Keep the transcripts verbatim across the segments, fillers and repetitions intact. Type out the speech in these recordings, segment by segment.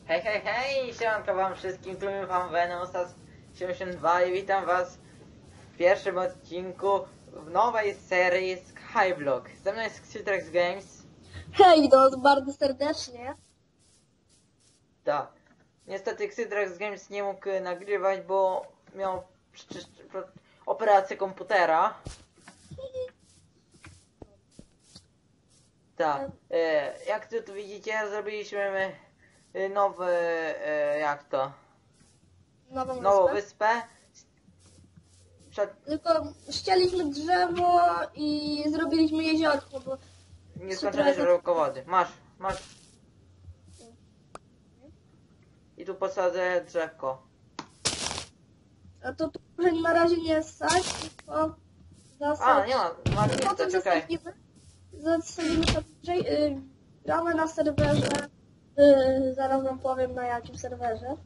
Hej, hej, hej! Siemanko wam wszystkim, tu wam Venomsas siedemdziesiąt dwa i witam was w pierwszym odcinku w nowej serii Skyblock. Ze mną jest Xytrax Games. Hej, witam was bardzo serdecznie. Tak. Niestety Xytrax Games nie mógł nagrywać, bo miał operację komputera. Tak. E, jak tu widzicie, zrobiliśmy nowy, e, jak to? Nową, Nową wyspę. wyspę. Przed... Tylko ścięliśmy drzewo i zrobiliśmy jeziorko, bo... Nieskończone źródło wody. Masz, masz. I tu posadzę drzewko. A to tu może na razie nie stać, tylko... Zasad... A, nie ma, masz Potem miejsce, czekaj. zasadzimy, zasadzimy to bliżej. Yy, gramy na serwerze. Yy, zaraz wam powiem na jakim serwerze.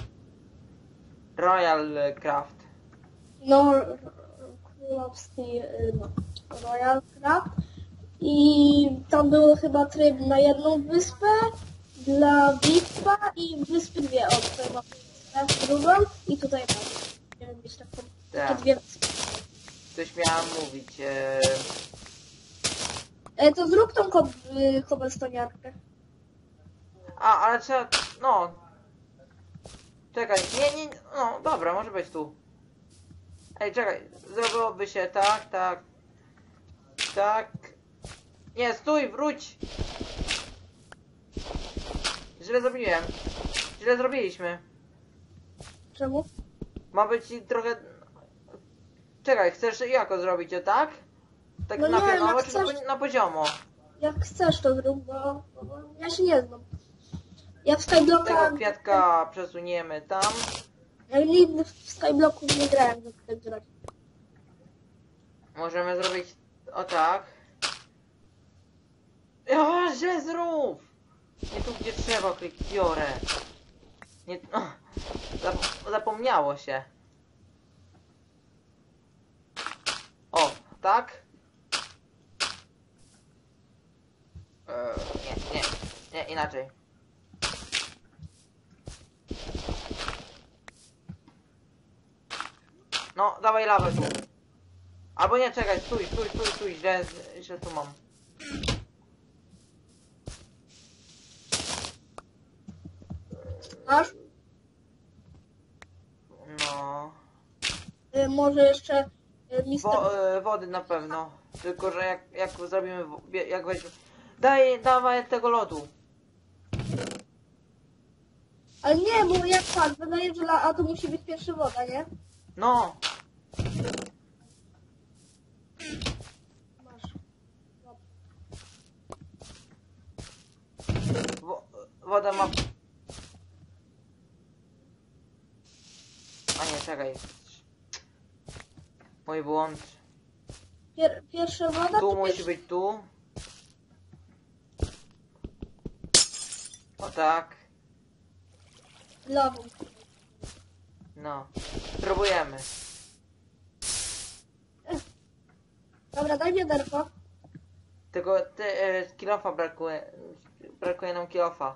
Royal Craft. No, królowski, yy, no, Royal Craft. I tam był chyba tryb na jedną wyspę, dla V I P-a i wyspy dwie. O, tutaj mam wyspę drugą i tutaj mam. Nie wiem, być taką, takie Tak. dwie wyspy. Coś miałam mówić. E... E, to zrób tą ko y, kobelstoniarkę. A, ale trzeba... No. Czekaj, nie, nie, no dobra, może być tu. Ej, czekaj, zrobiłoby się tak, tak, tak. Nie, stój, wróć! Źle zrobiłem. Źle zrobiliśmy. Czemu? Ma być trochę... Czekaj, chcesz jako zrobić to, tak? Tak No na nie, pionowo, jak czy na, chcesz- na poziomo? Jak chcesz to zrób, bo, bo ja się nie znam. Ja w Skyblocka... Tego kwiatka przesuniemy tam. Ja nigdy w Skyblocku nie grałem, żeby tak grać. Możemy zrobić o tak. O, źle zrób! Nie tu, gdzie trzeba, klik biorę. Nie, no, zap zapomniało się. O, tak? Eee, nie, nie, nie, inaczej. No, dawaj lawę tu. Albo nie, czekaj, stój, stój, stój, stój, źle, źle tu mam. Masz? No... Y, może jeszcze y, mister... Wo e, wody na pewno. Tylko, że jak, jak zrobimy, wo- bie- jak weźmy... Daj, dawaj tego lodu. Ale nie, bo jak tak, wydaje, że la... a to musi być pierwsza woda, nie? No. Masz. Wo woda ma... A nie, czekaj. Mój błąd. Pier pierwsza woda? Tu czy musi pierwsza... być tu. O tak. Lawą. No. Spróbujemy. Dobra, daj wiaderko. Tylko ty, e, kilofa brakuje. Brakuje nam kilofa.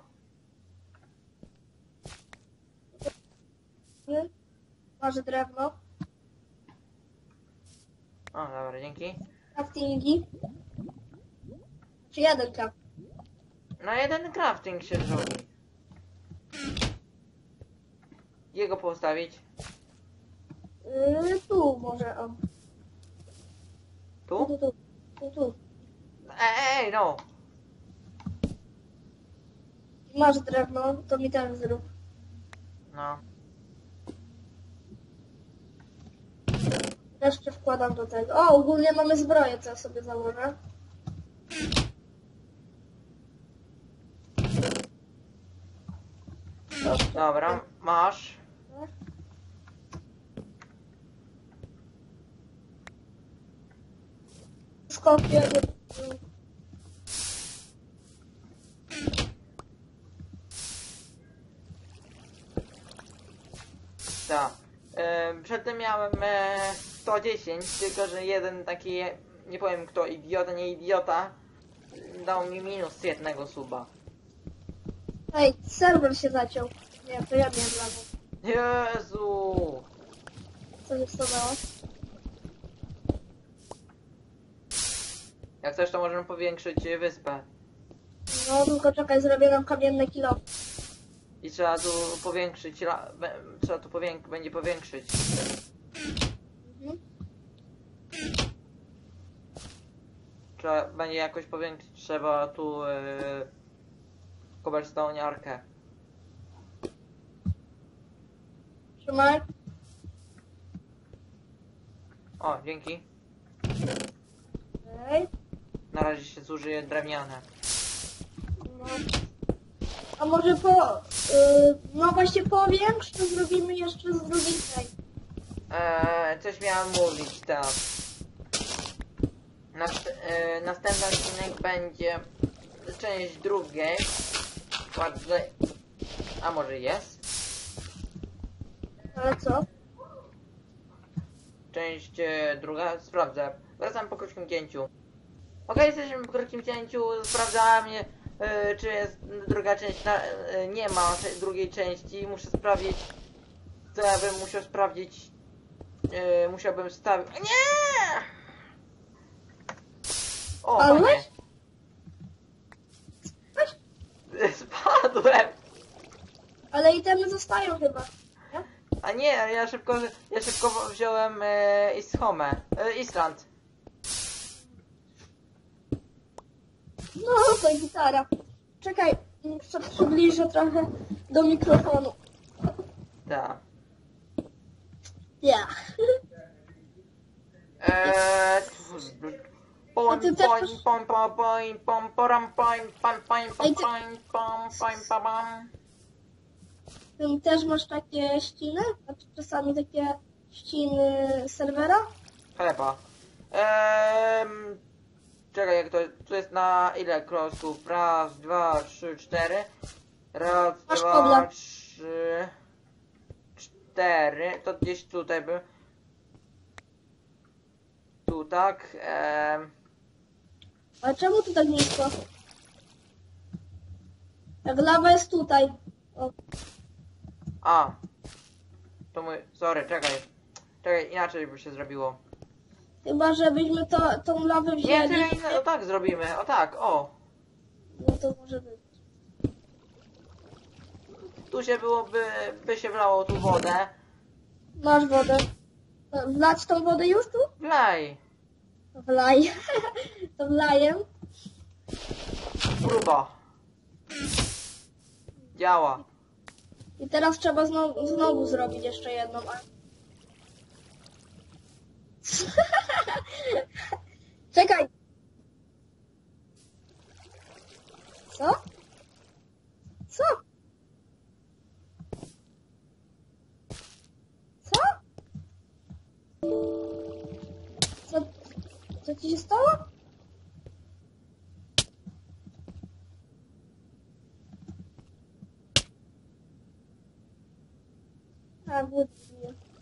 Nie? Masz drewno. O, dobra, dzięki. Craftingi. Czy jeden craft? No jeden crafting się zrobi. Jego postawić. Yy, tu może, o. Tu, Tu? tu, tu. Tu, tu. Ej, ej, no. Masz drewno, to mi też zrób. No. Jeszcze wkładam do tego. O, ogólnie mamy zbroję, co ja sobie założę. Dobra, masz. Skopię. Tak. E, przedtem miałem e, sto dziesięć, tylko że jeden taki, nie powiem kto, idiota, nie idiota, dał mi minus jednego suba. Ej, serwer się zaciął. Nie, to ja miałem lagę. Jezu! Co się stało? Jak coś, to możemy powiększyć y, wyspę. No tylko czekaj, zrobię nam kamienne kilo. I trzeba tu powiększyć, la- be- trzeba tu powięk będzie powiększyć. Mhm. Trzeba będzie jakoś powiększyć, trzeba tu yy, cobblestone'arkę. Trzymaj. O, dzięki. Ej. Na razie się zużyje drewniane. No. A może po... Yy, no właśnie powiększ, to zrobimy jeszcze z drugiej tej. Eee, coś miałem mówić, tak. Nast e, następny odcinek będzie część drugiej. Bardzo... A może jest? Ale co? Część e, druga? Sprawdzę. Wracam po krótkim cięciu. Okej, jesteśmy po krótkim cięciu. Sprawdzałem, e, czy jest druga część. Na, e, nie ma tej drugiej części. Muszę sprawdzić. Co ja bym musiał sprawdzić. E, musiałbym wstawić. Nie! O, Ale? fajnie. Spadłem! Ale itemy zostają chyba. Nie? A nie, ja szybko, ja szybko wziąłem e, Ishome, e, Island. No to gitara. Czekaj, muszę przybliżę trochę do mikrofonu. Tak. Ja. Eee, A Pom, ty też pom, masz- pom, pom, pom, pom, poram, pom, pom, pom, pom, Ej, ty- pom, pom, pom, pom, pom. Ty też masz takie ściny? Znaczy czasami takie ściny serwera? Chyba. Eee, czekaj, jak to, to jest na ile krosków? Raz, dwa, trzy, cztery. Raz, Masz dwa, kobla. trzy, cztery. To gdzieś tutaj by. Tu tak. Eee, Ale czemu tu tak nisko? Jak lawa jest tutaj. O, a. To mój. Sorry, czekaj. Czekaj, inaczej by się zrobiło. chyba żebyśmy to, tą lawę Nie, wzięli. czekaj, o tak zrobimy. O tak, o. No to może być. Tu się byłoby, by się wlało tu wodę. Masz wodę. Wlać tą wodę już tu? Wlej. Wlaj. To wlajem. Grubo. Działa. I teraz trzeba znowu, znowu zrobić jeszcze jedną. a- Czekaj. Co? Co? Co? Co? Co ci się stało? A, wódki.